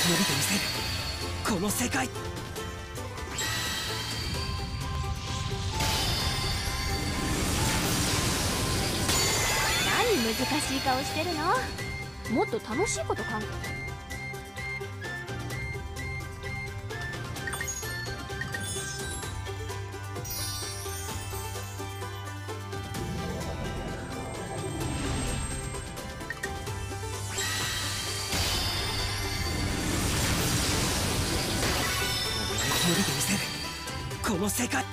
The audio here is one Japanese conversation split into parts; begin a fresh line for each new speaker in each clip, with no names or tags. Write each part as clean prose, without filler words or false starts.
びてみせるこの世界。
何難しい顔してるの。もっと楽しいこと考え。
伸びてみせるこの世界。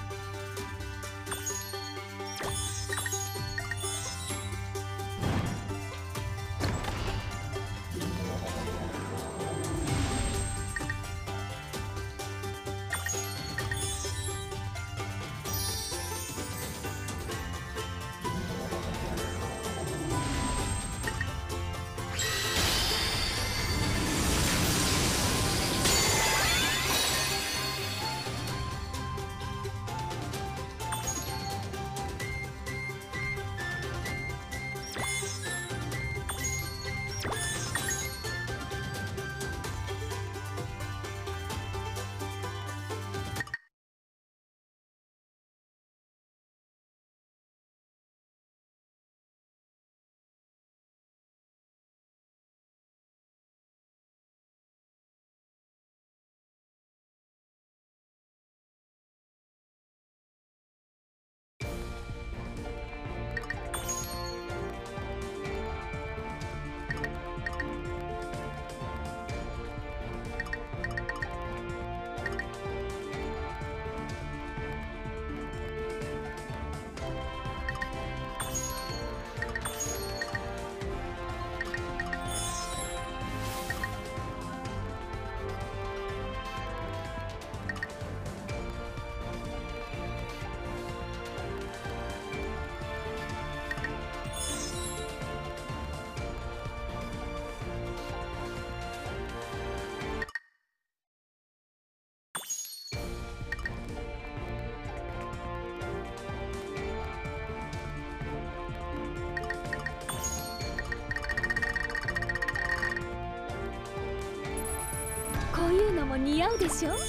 こういうのも似合うでしょ。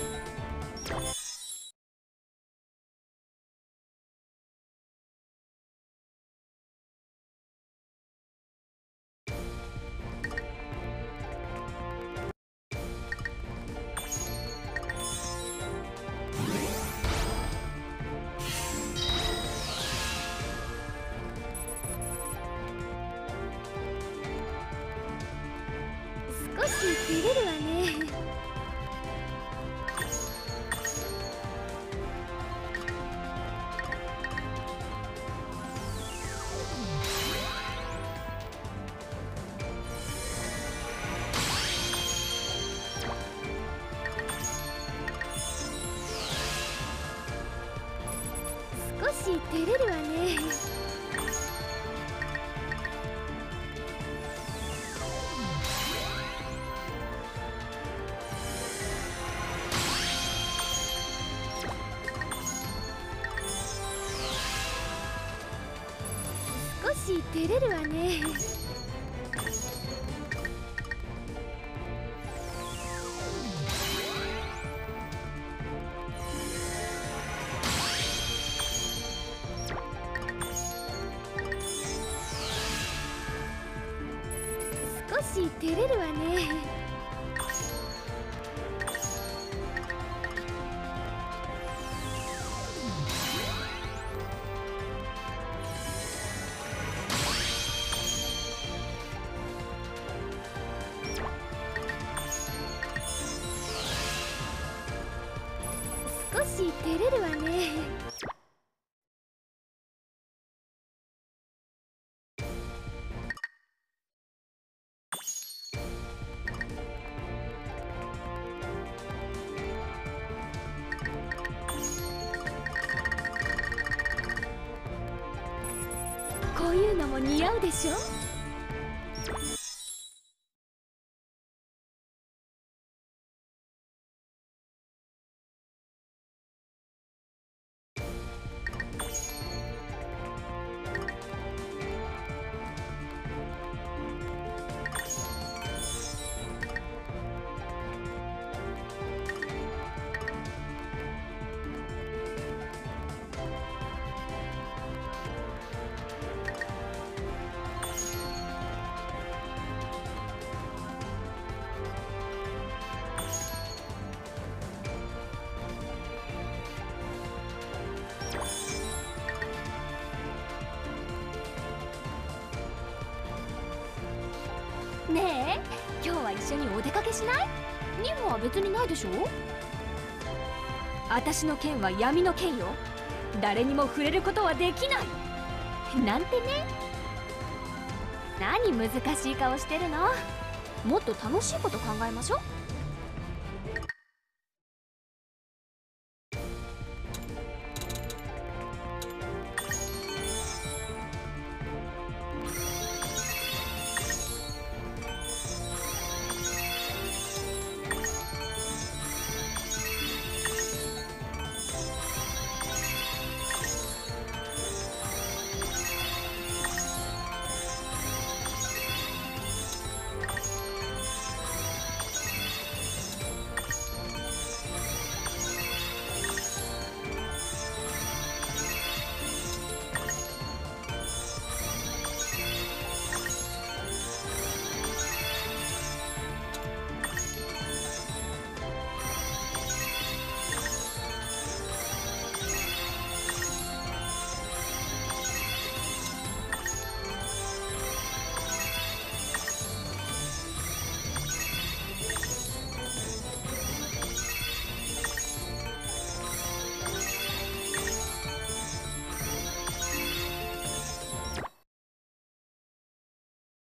少し照れるわね。少し照れるわね。少し照れるわね。少し照れるわね。少し照れるわね。こういうのも似合うでしょ。 ねえ、今日は一緒にお出かけしない？任務は別にないでしょ。私の剣は闇の剣よ。誰にも触れることはできないなんてね。何難しい顔してるの。もっと楽しいこと考えましょ。